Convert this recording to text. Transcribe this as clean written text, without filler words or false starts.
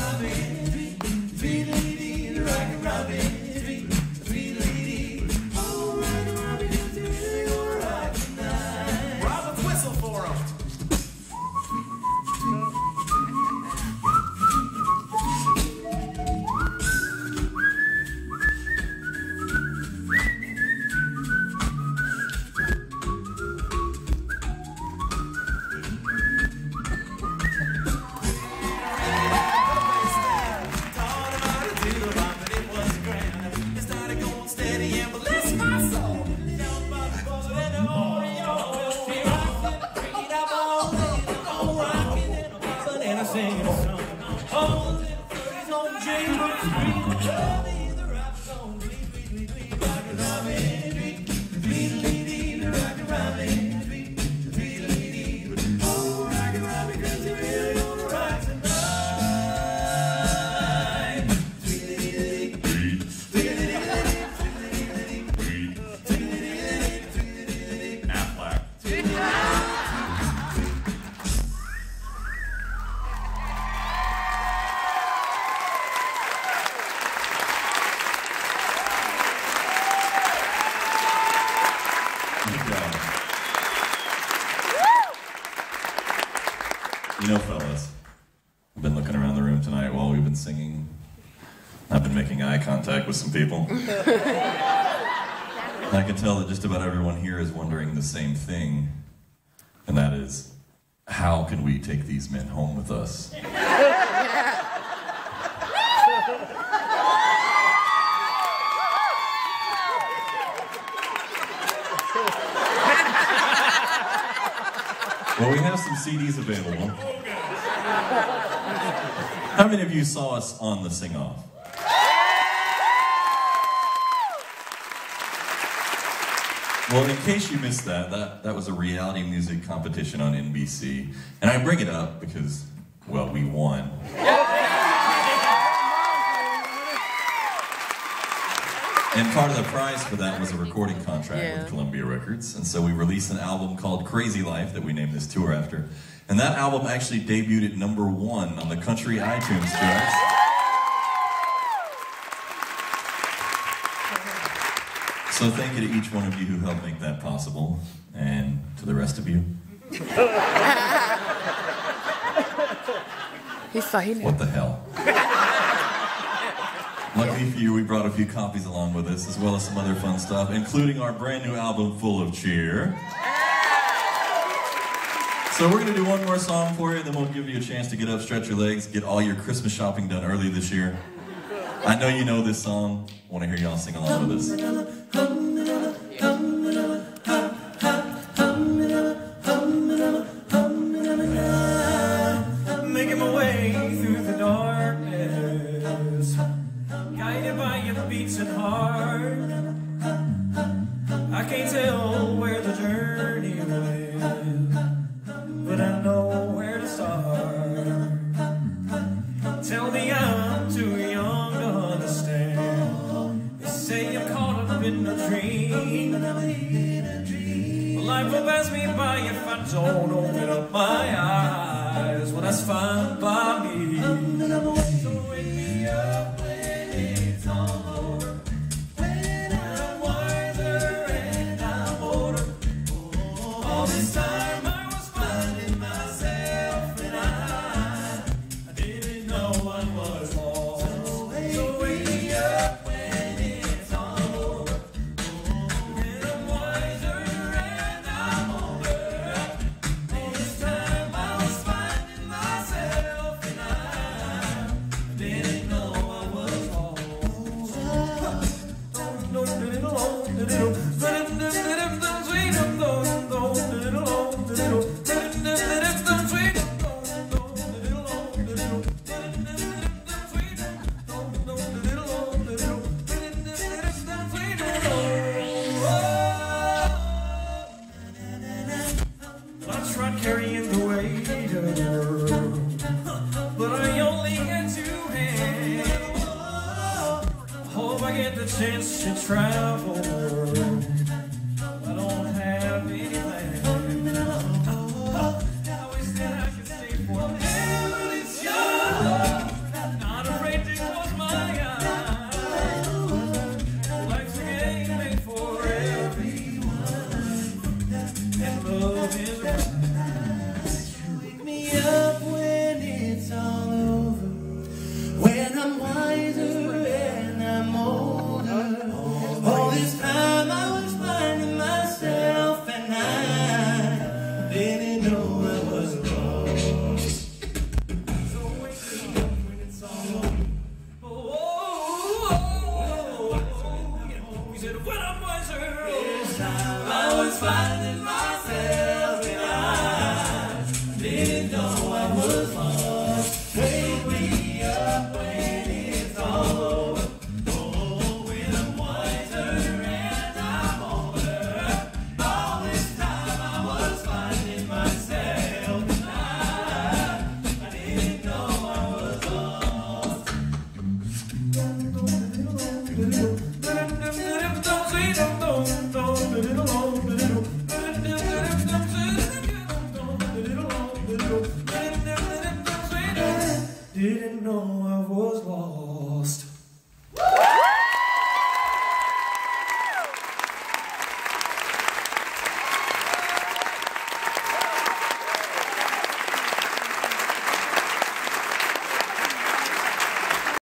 You know, fellas, I've been looking around the room tonight while we've been singing. I've been making eye contact with some people. I can tell that just about everyone here is wondering the same thing, and that is, how can we take these men home with us? Well, we have some CDs available. How many of you saw us on the Sing-Off? Well, in case you missed that was a reality music competition on NBC. And I bring it up because, well, we won. And part of the prize for that was a recording contract with Columbia Records. And so we released an album called Crazy Life that we named this tour after. And that album actually debuted at #1 on the country iTunes charts. So thank you to each one of you who helped make that possible. And to the rest of you. What the hell? Luckily for you, we brought a few copies along with us, as well as some other fun stuff, including our brand new album, Full of Cheer. So we're going to do one more song for you, then we'll give you a chance to get up, stretch your legs, get all your Christmas shopping done early this year. I know you know this song. I want to hear y'all sing along with us. Making my way through the darkness, guided by your beating heart. I can't tell where the journey will end, but I know where to start. Tell me I'm too young to understand. They say I'm caught up in a dream. Life will pass me by if I don't open up my eyes. Well, that's fine by me. So wake me up when it's all over, when I'm wiser and I'm older. All this time I was finding myself, and I didn't know I was lost. So wake me up when it's all over, when I'm wiser and I'm older. All this time I was finding myself, and I didn't know I was lost. I tried carrying the weight of the world, but I only had 2 hands. Hope I get the chance to travel the world